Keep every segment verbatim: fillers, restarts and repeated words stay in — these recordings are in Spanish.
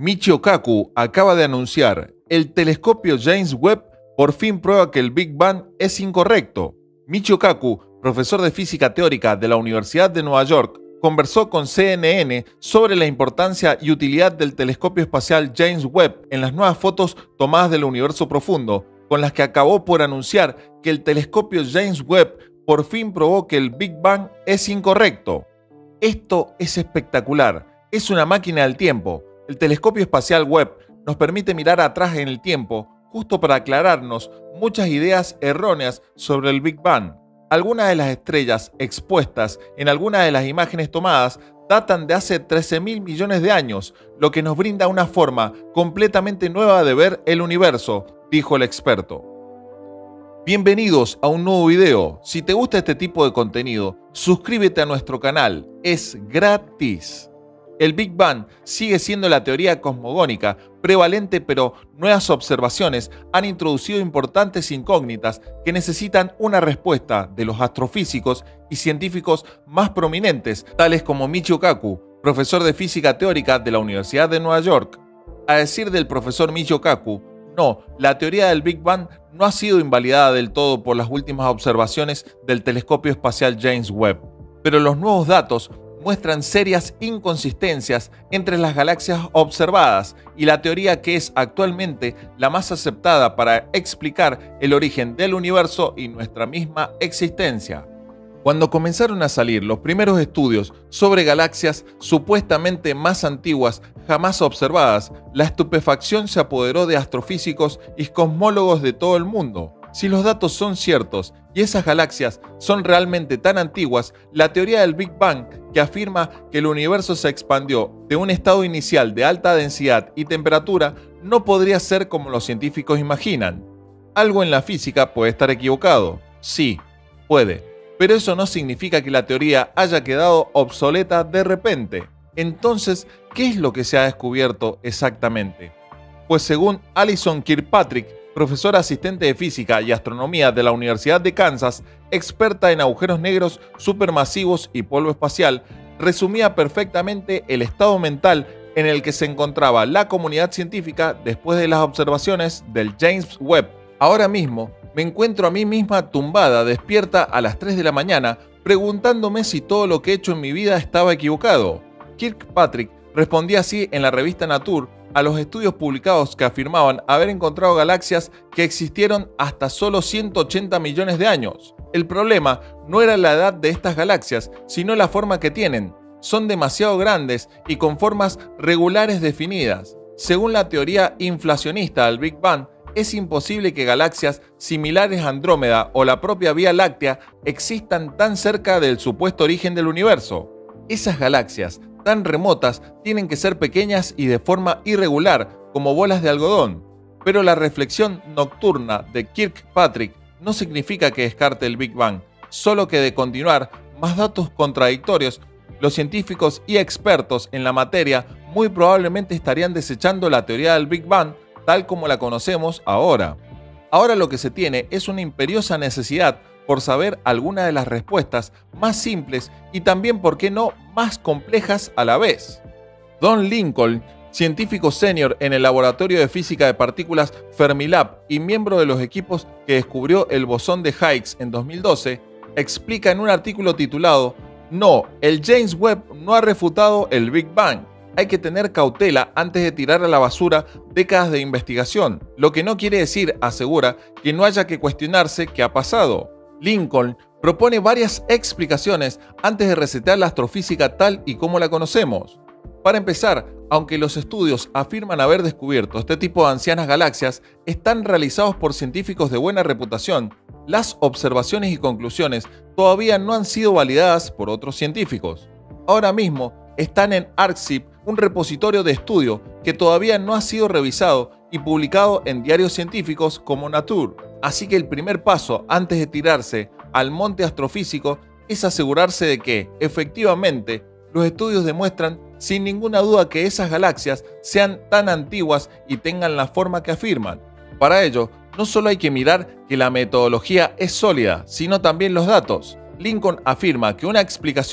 Michio Kaku acaba de anunciar: el telescopio James Webb por fin prueba que el Big Bang es incorrecto. Michio Kaku, profesor de física teórica de la Universidad de Nueva York, conversó con C N N sobre la importancia y utilidad del telescopio espacial James Webb en las nuevas fotos tomadas del universo profundo, con las que acabó por anunciar que el telescopio James Webb por fin probó que el Big Bang es incorrecto. Esto es espectacular, es una máquina del tiempo. El telescopio espacial Webb nos permite mirar atrás en el tiempo, justo para aclararnos muchas ideas erróneas sobre el Big Bang. Algunas de las estrellas expuestas en algunas de las imágenes tomadas datan de hace trece mil millones de años, lo que nos brinda una forma completamente nueva de ver el universo, dijo el experto. Bienvenidos a un nuevo video. Si te gusta este tipo de contenido, suscríbete a nuestro canal, es gratis. El Big Bang sigue siendo la teoría cosmogónica prevalente, pero nuevas observaciones han introducido importantes incógnitas que necesitan una respuesta de los astrofísicos y científicos más prominentes, tales como Michio Kaku, profesor de física teórica de la Universidad de Nueva York. A decir del profesor Michio Kaku, no, la teoría del Big Bang no ha sido invalidada del todo por las últimas observaciones del telescopio espacial James Webb, pero los nuevos datos muestran serias inconsistencias entre las galaxias observadas y la teoría que es actualmente la más aceptada para explicar el origen del universo y nuestra misma existencia. Cuando comenzaron a salir los primeros estudios sobre galaxias supuestamente más antiguas jamás observadas, la estupefacción se apoderó de astrofísicos y cosmólogos de todo el mundo. Si los datos son ciertos y esas galaxias son realmente tan antiguas, la teoría del Big Bang, que afirma que el universo se expandió de un estado inicial de alta densidad y temperatura, no podría ser como los científicos imaginan. Algo en la física puede estar equivocado. Sí, puede. Pero eso no significa que la teoría haya quedado obsoleta de repente. Entonces, ¿qué es lo que se ha descubierto exactamente? Pues según Alison Kirkpatrick, profesora asistente de física y astronomía de la Universidad de Kansas, experta en agujeros negros supermasivos y polvo espacial, resumía perfectamente el estado mental en el que se encontraba la comunidad científica después de las observaciones del James Webb. Ahora mismo me encuentro a mí misma tumbada, despierta a las tres de la mañana, preguntándome si todo lo que he hecho en mi vida estaba equivocado. Kirkpatrick respondía así en la revista Nature a los estudios publicados que afirmaban haber encontrado galaxias que existieron hasta solo ciento ochenta millones de años. El problema no era la edad de estas galaxias, sino la forma que tienen. Son demasiado grandes y con formas regulares definidas. Según la teoría inflacionista del Big Bang, es imposible que galaxias similares a Andrómeda o la propia Vía Láctea existan tan cerca del supuesto origen del universo. Esas galaxias tan remotas tienen que ser pequeñas y de forma irregular, como bolas de algodón. Pero la reflexión nocturna de Kirkpatrick no significa que descarte el Big Bang, solo que de continuar más datos contradictorios, los científicos y expertos en la materia muy probablemente estarían desechando la teoría del Big Bang tal como la conocemos ahora. Ahora lo que se tiene es una imperiosa necesidad por saber algunas de las respuestas más simples y también, por qué no, más complejas a la vez. Don Lincoln, científico senior en el Laboratorio de Física de Partículas Fermilab y miembro de los equipos que descubrió el bosón de Higgs en dos mil doce, explica en un artículo titulado «No, el James Webb no ha refutado el Big Bang. Hay que tener cautela antes de tirar a la basura décadas de investigación, lo que no quiere decir, asegura, que no haya que cuestionarse qué ha pasado». Lincoln propone varias explicaciones antes de resetear la astrofísica tal y como la conocemos. Para empezar, aunque los estudios afirman haber descubierto este tipo de ancianas galaxias, están realizados por científicos de buena reputación, las observaciones y conclusiones todavía no han sido validadas por otros científicos. Ahora mismo están en ArcSIP, un repositorio de estudio que todavía no ha sido revisado y publicado en diarios científicos como Nature. Así que el primer paso antes de tirarse al monte astrofísico es asegurarse de que, efectivamente, los estudios demuestran sin ninguna duda que esas galaxias sean tan antiguas y tengan la forma que afirman. Para ello, no solo hay que mirar que la metodología es sólida, sino también los datos. Lincoln afirma que una explicación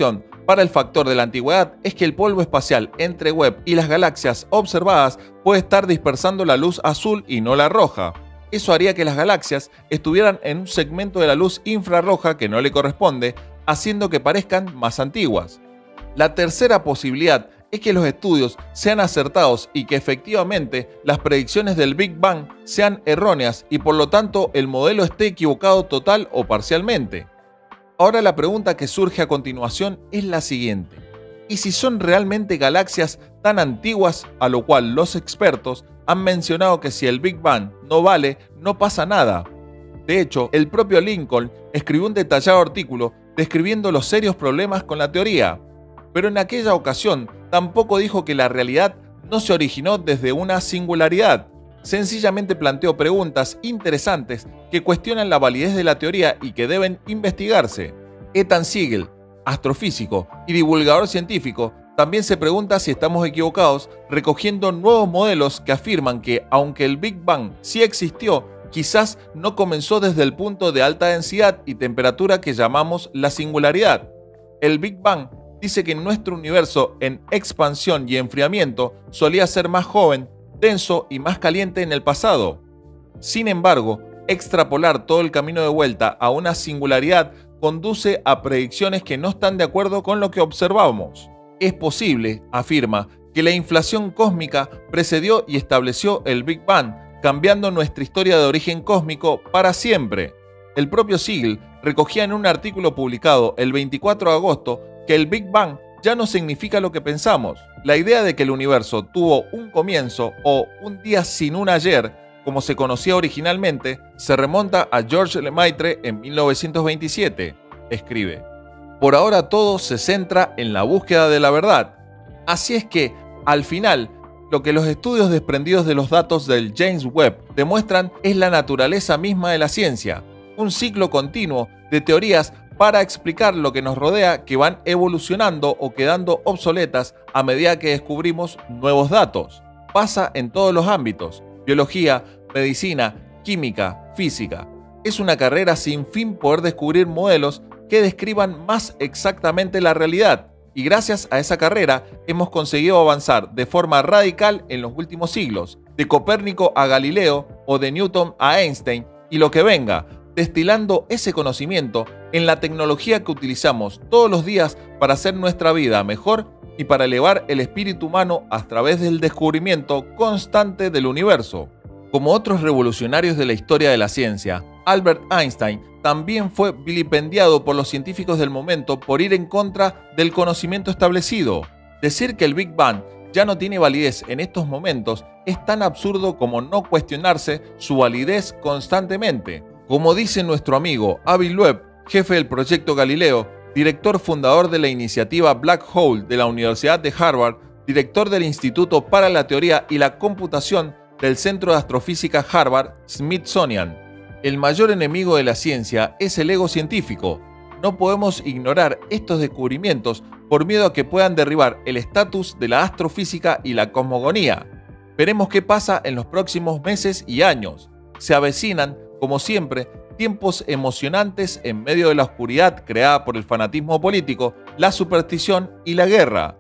para el factor de la antigüedad es que el polvo espacial entre Webb y las galaxias observadas puede estar dispersando la luz azul y no la roja. Eso haría que las galaxias estuvieran en un segmento de la luz infrarroja que no le corresponde, haciendo que parezcan más antiguas. La tercera posibilidad es que los estudios sean acertados y que efectivamente las predicciones del Big Bang sean erróneas y por lo tanto el modelo esté equivocado total o parcialmente. Ahora la pregunta que surge a continuación es la siguiente: ¿y si son realmente galaxias tan antiguas, a lo cual los expertos han mencionado que si el Big Bang no vale, no pasa nada? De hecho, el propio Lincoln escribió un detallado artículo describiendo los serios problemas con la teoría, pero en aquella ocasión tampoco dijo que la realidad no se originó desde una singularidad. Sencillamente planteó preguntas interesantes que cuestionan la validez de la teoría y que deben investigarse. Ethan Siegel, astrofísico y divulgador científico, también se pregunta si estamos equivocados, recogiendo nuevos modelos que afirman que, aunque el Big Bang sí existió, quizás no comenzó desde el punto de alta densidad y temperatura que llamamos la singularidad. El Big Bang dice que nuestro universo en expansión y enfriamiento solía ser más joven, denso y más caliente en el pasado. Sin embargo, extrapolar todo el camino de vuelta a una singularidad conduce a predicciones que no están de acuerdo con lo que observamos. Es posible, afirma, que la inflación cósmica precedió y estableció el Big Bang, cambiando nuestra historia de origen cósmico para siempre. El propio Siegel recogía en un artículo publicado el veinticuatro de agosto que el Big Bang ya no significa lo que pensamos. La idea de que el universo tuvo un comienzo o un día sin un ayer, como se conocía originalmente, se remonta a Georges Lemaitre en mil novecientos veintisiete. Escribe: por ahora todo se centra en la búsqueda de la verdad. Así es que, al final, lo que los estudios desprendidos de los datos del James Webb demuestran es la naturaleza misma de la ciencia, un ciclo continuo de teorías para explicar lo que nos rodea que van evolucionando o quedando obsoletas a medida que descubrimos nuevos datos. Pasa en todos los ámbitos: biología, medicina, química, física. Es una carrera sin fin poder descubrir modelos que describan más exactamente la realidad, y gracias a esa carrera hemos conseguido avanzar de forma radical en los últimos siglos, de Copérnico a Galileo o de Newton a Einstein y lo que venga, destilando ese conocimiento en la tecnología que utilizamos todos los días para hacer nuestra vida mejor y para elevar el espíritu humano a través del descubrimiento constante del universo. Como otros revolucionarios de la historia de la ciencia, Albert Einstein también fue vilipendiado por los científicos del momento por ir en contra del conocimiento establecido. Decir que el Big Bang ya no tiene validez en estos momentos es tan absurdo como no cuestionarse su validez constantemente. Como dice nuestro amigo Avi Loeb, jefe del proyecto Galileo, director fundador de la iniciativa Black Hole de la Universidad de Harvard, director del Instituto para la Teoría y la Computación del Centro de Astrofísica Harvard Smithsonian: el mayor enemigo de la ciencia es el ego científico. No podemos ignorar estos descubrimientos por miedo a que puedan derribar el estatus de la astrofísica y la cosmogonía. Veremos qué pasa en los próximos meses y años. Se avecinan, como siempre, tiempos emocionantes en medio de la oscuridad creada por el fanatismo político, la superstición y la guerra.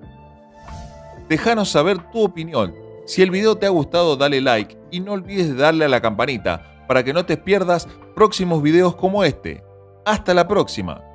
Déjanos saber tu opinión. Si el video te ha gustado, dale like y no olvides de darle a la campanita para que no te pierdas próximos videos como este. Hasta la próxima.